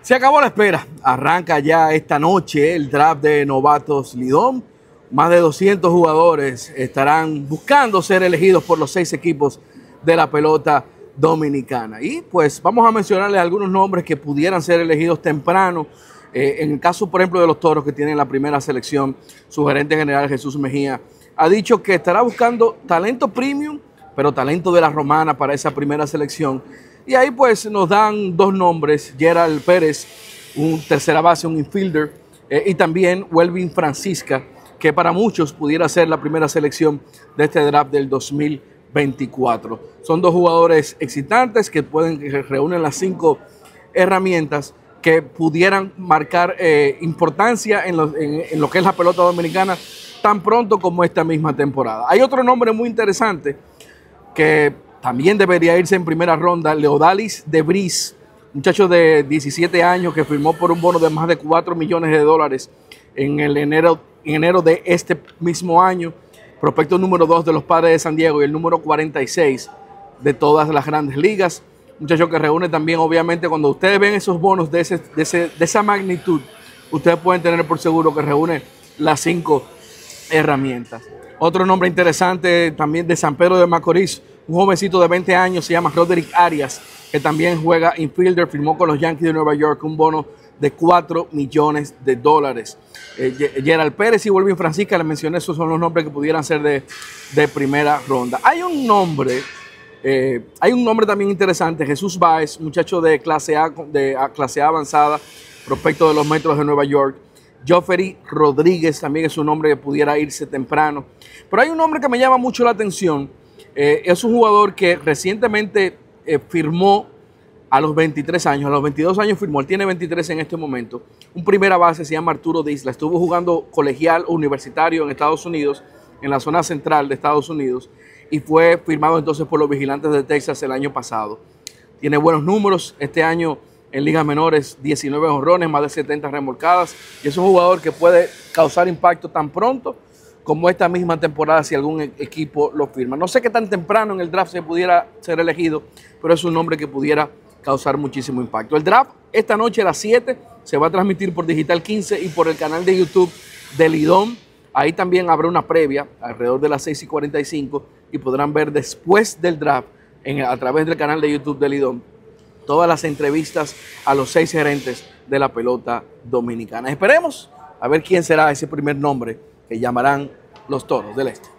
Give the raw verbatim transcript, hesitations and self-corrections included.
Se acabó la espera. Arranca ya esta noche el draft de novatos Lidom. Más de doscientos jugadores estarán buscando ser elegidos por los seis equipos de la pelota dominicana. Y pues vamos a mencionarles algunos nombres que pudieran ser elegidos temprano. Eh, en el caso, por ejemplo, de los Toros, que tienen la primera selección, su gerente general Jesús Mejía ha dicho que estará buscando talento premium, pero talento de la romana para esa primera selección. Y ahí pues nos dan dos nombres: Gerald Pérez, un tercera base, un infielder, eh, y también Welvin Francisca, que para muchos pudiera ser la primera selección de este draft del dos mil veinticuatro. Son dos jugadores excitantes que pueden que reúnen las cinco herramientas que pudieran marcar eh, importancia en lo, en, en lo que es la pelota dominicana tan pronto como esta misma temporada. Hay otro nombre muy interesante que también debería irse en primera ronda: Leodalis Debris, muchacho de diecisiete años que firmó por un bono de más de cuatro millones de dólares en el enero, en enero de este mismo año. Prospecto número dos de los Padres de San Diego y el número cuarenta y seis de todas las grandes ligas. Muchacho que reúne también, obviamente, cuando ustedes ven esos bonos de, ese, de, ese, de esa magnitud, ustedes pueden tener por seguro que reúne las cinco herramientas. Otro nombre interesante también de San Pedro de Macorís, un jovencito de veinte años, se llama Roderick Arias, que también juega infielder, firmó con los Yankees de Nueva York un bono de cuatro millones de dólares. Eh, Gerald Pérez y Welvin Francisca, les mencioné, esos son los nombres que pudieran ser de, de primera ronda. Hay un nombre, eh, hay un nombre también interesante: Jesús Báez, muchacho de clase A, de a, clase A avanzada, prospecto de los Metros de Nueva York. Joffrey Rodríguez también es un nombre que pudiera irse temprano. Pero hay un nombre que me llama mucho la atención. Eh, es un jugador que recientemente eh, firmó a los veintitrés años, a los veintidós años firmó, él tiene veintitrés en este momento. Un primera base, se llama Arturo Disla, estuvo jugando colegial universitario en Estados Unidos, en la zona central de Estados Unidos, y fue firmado entonces por los Vigilantes de Texas el año pasado. Tiene buenos números, este año en ligas menores diecinueve jonrones, más de setenta remolcadas, y es un jugador que puede causar impacto tan pronto como esta misma temporada si algún equipo lo firma. No sé qué tan temprano en el draft se pudiera ser elegido, pero es un nombre que pudiera causar muchísimo impacto. El draft esta noche a las siete se va a transmitir por Digital quince y por el canal de YouTube de Lidom. Ahí también habrá una previa alrededor de las seis y cuarenta y cinco y podrán ver después del draft en, a través del canal de YouTube de Lidom todas las entrevistas a los seis gerentes de la pelota dominicana. Esperemos a ver quién será ese primer nombre que llamarán los Toros del Este.